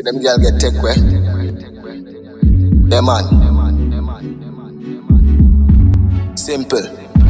See them girl get take way. Yeah man. Simple.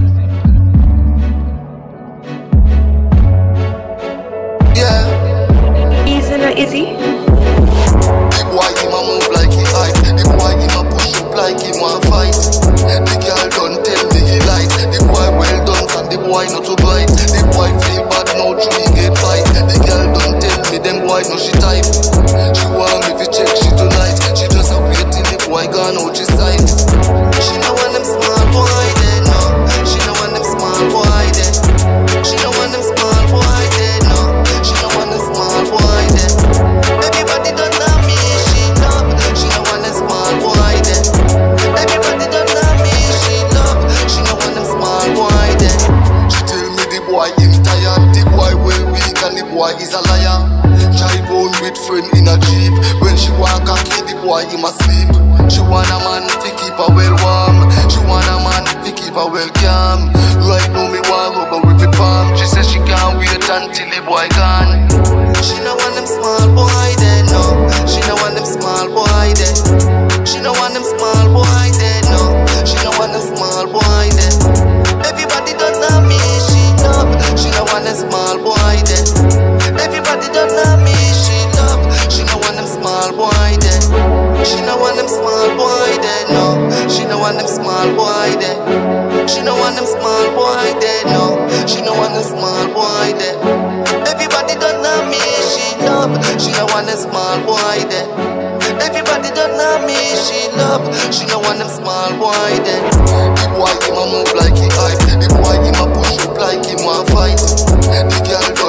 Yeah. Easy no easy. The boy him a move like he hype. The boy him a push up like he want fight. The girl don't tell me he light. The boy well done and the boy not to bite. The boy feel bad now true he get fight. The girl don't tell me them boy no she type. She want me to check she tonight. She just a wait till the boy gone out she side. She know want them small boy dead no. She know want them small boy dead. She know want them small boy dead no. She know want them small boy dead. Everybody don't know me, she love. She know want them small boy dead. Everybody don't know me, she love. She know want them small boy dead. She tell me the boy him tired. The boy well weak and the boy is a liar. Drive on with friend in a jeep. When she walk a key, the boy him asleep. She want a man to keep her well warm. She want a man to keep her well calm. Right now me want rubber with the palm. She says she can't wait until the boy gone. She know want them small boy dead no. She know want them small boy dead. She know want them small boy dead no. She know want them small boy dead. Everybody don't know me, she love. She know want them small boy dead. Everybody don't know me, she love. She know want them small boy dead. She know want them small boy dead no. She know want them small boy dead. She know want them small boy dead no. She know want them small boy dead. Everybody don't know me, she love. She know want them small boy dead. Everybody don't know me, she love. She know want them small boy dead. The boy him a move like he hype. The boy him a push up like he want fight. The girl